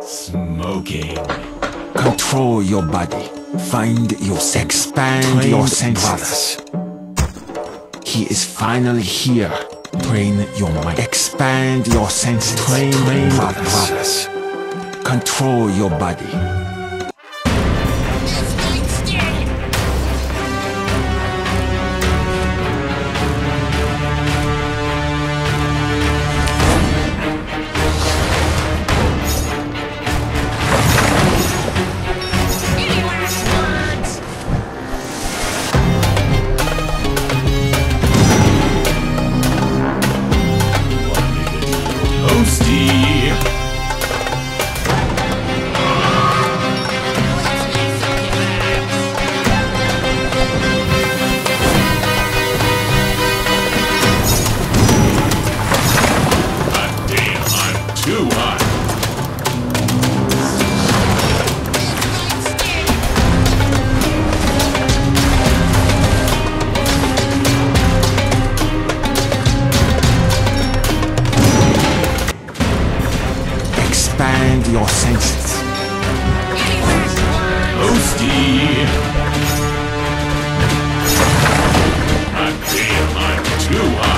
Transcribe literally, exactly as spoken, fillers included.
Smoking. Control your body. Find your sense. Expand Train your senses. He is finally here. Train your mind. Expand your senses. Train brothers. brothers. Control your body. Expand your senses. Toasty! God damn, I'm too hot.